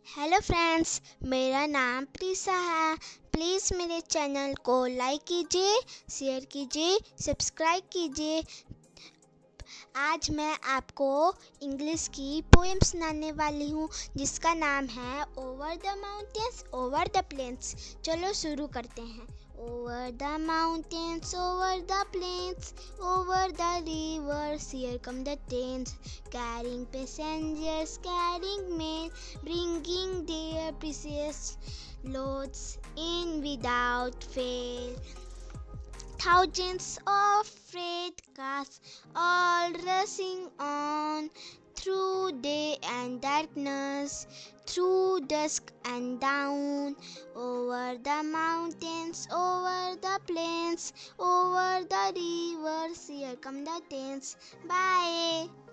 Hello friends, मेरा नाम प्रीसा है। प्लीज़ मेरे चैनल को लाइक कीजिए, शेयर कीजिए, सब्सक्राइब कीजिए। आज मैं आपको इंग्लिश की पोएम सुनाने वाली हूँ जिसका नाम है over the mountains over the plains. चलो शुरू करते हैं। Over the mountains over the plains over the rivers here come the trains carrying passengers carrying mail bringing their precious loads in without fail. Thousands of freight cars all rushing on through day and darkness, through dusk and dawn, over the mountains, over the plains, over the rivers. Here come the trains. Bye.